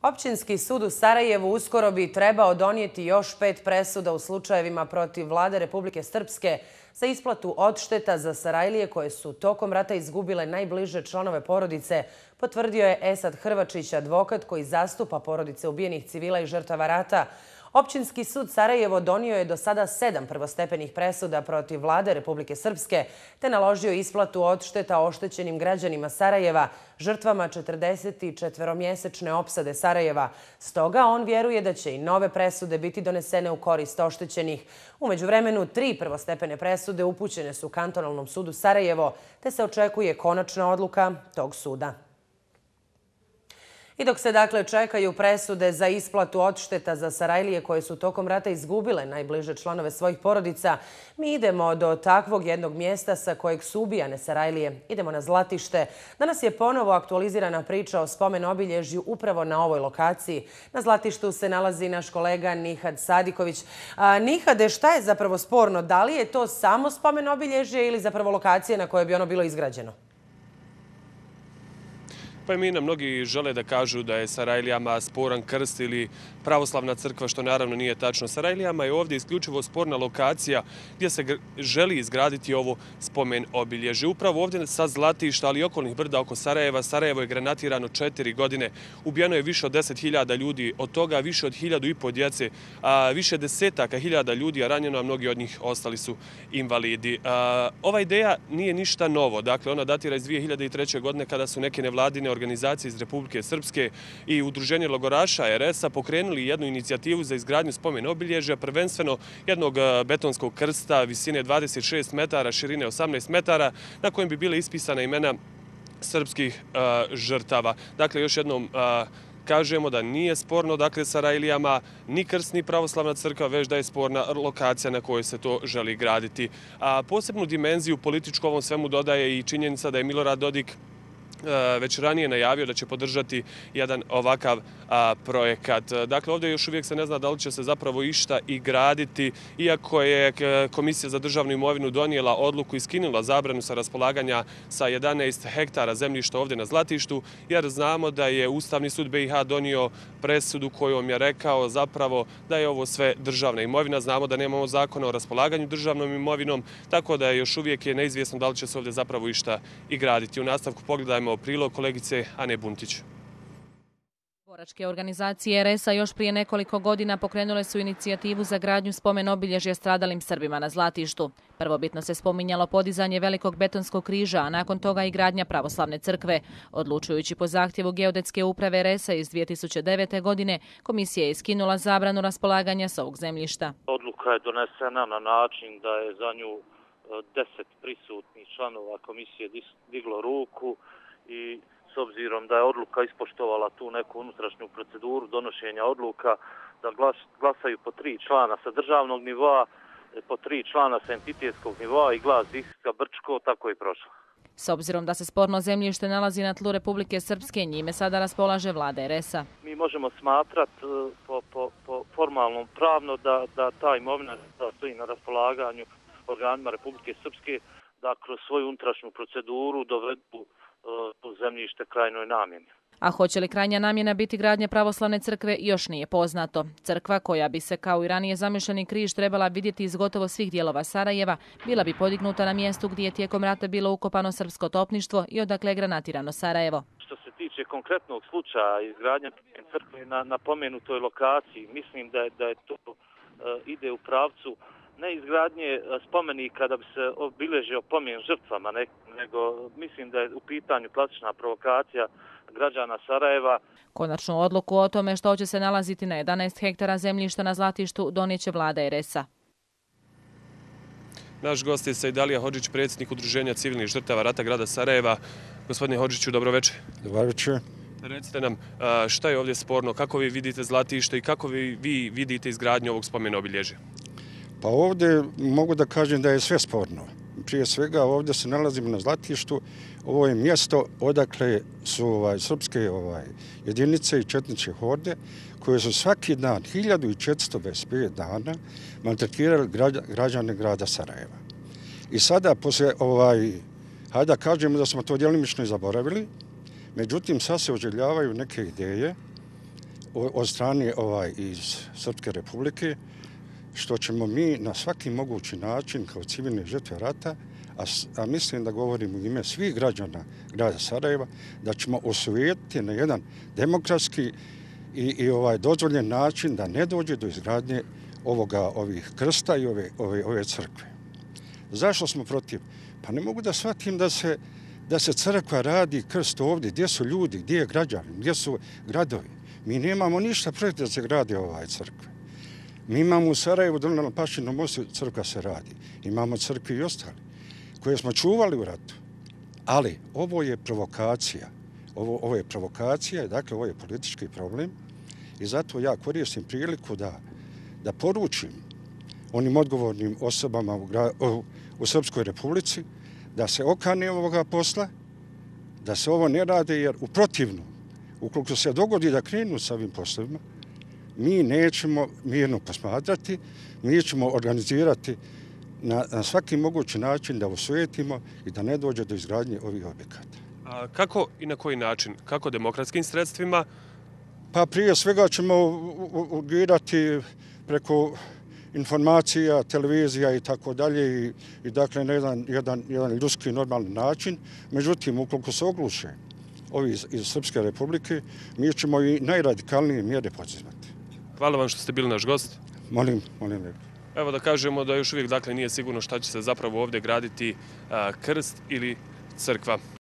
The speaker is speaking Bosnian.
Općinski sud u Sarajevu uskoro bi trebao donijeti još 5 presuda u slučajevima protiv vlade Republike Srpske za isplatu odšteta za Sarajlije koje su tokom rata izgubile najbliže članove porodice, potvrdio je Esad Hrvačić, advokat koji zastupa porodice ubijenih civila i žrtava rata. Općinski sud Sarajevo donio je do sada 7 prvostepenih presuda protiv vlade Republike Srpske te naložio isplatu odšteta oštećenim građanima Sarajeva, žrtvama 44-mjesečne opsade Sarajeva. Stoga on vjeruje da će i nove presude biti donesene u korist oštećenih. U međuvremenu 3 prvostepene presude upućene su Kantonalnom sudu Sarajevo te se očekuje konačna odluka tog suda. I dok se dakle čekaju presude za isplatu odšteta za Sarajlije koje su tokom rata izgubile najbliže članove svojih porodica, mi idemo do takvog jednog mjesta sa kojeg su ubijane Sarajlije. Idemo na Zlatište. Danas je ponovo aktualizirana priča o spomen obilježju upravo na ovoj lokaciji. Na Zlatištu se nalazi naš kolega Nihad Sadiković. Nihade, šta je zapravo sporno? Da li je to samo spomen obilježje ili zapravo lokacija na kojoj bi ono bilo izgrađeno? Pa mnogi žele da kažu da je Sarajlijama sporan krst ili pravoslavna crkva, što naravno nije tačno. Sarajlijama je ovdje isključivo sporna lokacija gdje se želi izgraditi ovo spomen obilježje. Upravo ovdje sa Zlatišta, ali i okolnih brda oko Sarajeva. Sarajevo je granatirano 4 godine. Ubijeno je više od 10.000 ljudi, od toga više od 1.500 djece, više desetaka hiljada ljudi, a ranjeno, a mnogi od njih ostali su invalidi. Ova ideja nije ništa novo. Dakle, ona datira iz 2003. godine kada su neke nevladine organizacije iz Republike Srpske i Udruženje logoraša RS-a pokrenuli jednu inicijativu za izgradnju spomen obilježja, prvenstveno jednog betonskog krsta visine 26 metara, širine 18 metara, na kojem bi bile ispisana imena srpskih žrtava. Dakle, još jednom kažemo da nije sporno Sarajlijama ni krst ni pravoslavna crkva, već da je sporna lokacija na kojoj se to želi graditi. Posebnu dimenziju političku ovom svemu dodaje i činjenica da je Milorad Dodik već ranije najavio da će podržati jedan ovakav projekat. Dakle, ovdje još uvijek se ne zna da li će se zapravo išta i graditi, iako je Komisija za državnu imovinu donijela odluku i skinula zabranu sa raspolaganja sa 11 hektara zemljišta ovdje na Zlatištu, jer znamo da je Ustavni sud BiH donio presudu kojom je rekao zapravo da je ovo sve državna imovina. Znamo da nemamo zakona o raspolaganju državnom imovinom, tako da još uvijek je neizvjesno da li će se ovdje zapravo išta i graditi. U nastavku pogledajmo prilog kolegice Ane Buntić. Boračke organizacije RS-a još prije nekoliko godina pokrenule su inicijativu za gradnju spomen obilježja stradalim Srbima na Zlatištu. Prvobitno se spominjalo podizanje velikog betonskog križa, a nakon toga i gradnja pravoslavne crkve. Odlučujući po zahtjevu Geodetske uprave RS-a iz 2009. godine, komisija je iskinula zabranu raspolaganja s ovog zemljišta. Odluka je donesena na način da je za nju 10 prisutnih članova komisije diglo ruku i s obzirom da je odluka ispoštovala tu neku unutrašnju proceduru donošenja odluka, da glasaju po 3 člana sa državnog nivoa, po 3 člana sa entitetskog nivoa i glas Iska Brčko, tako je prošlo. S obzirom da se sporno zemljište nalazi na tlu Republike Srpske, njime sada raspolaže vlada RS-a. Mi možemo smatrati po formalnom pravno da ta imovina stoji na raspolaganju organima Republike Srpske, da kroz svoju unutrašnju proceduru dovedu to zemljište krajnoj namjeni. A hoće li krajnja namjena biti gradnja pravoslavne crkve, još nije poznato. Crkva, koja bi se kao i ranije zamišljeni križ trebala vidjeti iz gotovo svih dijelova Sarajeva, bila bi podignuta na mjestu gdje je tijekom rata bilo ukopano srpsko topništvo i odakle je granatirano Sarajevo. Što se tiče konkretnog slučaja izgradnja crkve na pomenutoj lokaciji, mislim da je to ide u pravcu ne izgradnje spomenika da bi se obilježio pomen žrtvama, nego mislim da je u pitanju klasična provokacija građana Sarajeva. Konačnu odluku o tome što će se nalaziti na 11 hektara zemljišta na Zlatištu donijet će vlada RS-a. Naš gost je Sejdalija Hodžić, predsjednik Udruženja civilnih žrtava rata grada Sarajeva. Gospodine Hodžiću, dobro večer. Dobro večer. Recite nam šta je ovdje sporno, kako vi vidite Zlatište i kako vi vidite izgradnju ovog spomena obilježja? Pa ovdje mogu da kažem da je sve sporno. Prije svega ovdje se nalazimo na Zlatištu. Ovo je mjesto odakle su srpske jedinice i četničke horde koje su svaki dan, 1425 dana, maltretirali građane grada Sarajeva. I sada, hajde da kažemo da smo to djelimično i zaboravili, međutim sad se oželjavaju neke ideje od strane iz Srpske republike, što ćemo mi na svaki mogući način kao civilne žrtve rata, a mislim da govorim u ime svih građana grada Sarajeva, da ćemo osujetiti na jedan demokratski i dozvoljen način da ne dođe do izgradnje ovih krsta i ove crkve. Zašto smo protiv? Pa ne mogu da shvatim da se crkva radi, krst ovdje, gdje su ljudi, gdje je građani, gdje su gradovi. Mi nemamo ništa protiv da se gradi crkve. Mi imamo u Sarajevu, dole na Pašinom mostu, crkva se radi. Imamo crkvi i ostali, koje smo čuvali u ratu. Ali ovo je provokacija. Ovo je provokacija, dakle ovo je politički problem i zato ja koristim priliku da poručim onim odgovornim osobama u Srpskoj republici da se okane ovoga posla, da se ovo ne rade, jer u protivnom, ukoliko se dogodi da krenu sa ovim poslovima, mi nećemo mirno posmatrati, mi ćemo organizirati na svaki mogući način da osujetimo i da ne dođe do izgradnje ovih objekata. A kako i na koji način? Kako demokratskim sredstvima? Pa prije svega ćemo urgirati preko informacija, televizija i tako dalje i dakle na jedan ljudski normalni način. Međutim, ukoliko se ogluše ovi iz Srpske republike, mi ćemo i najradikalnije mjere poduzimati. Hvala vam što ste bili naš gost. Molim lijepo. Evo da kažemo da još uvijek nije sigurno šta će se zapravo ovdje graditi, krst ili crkva.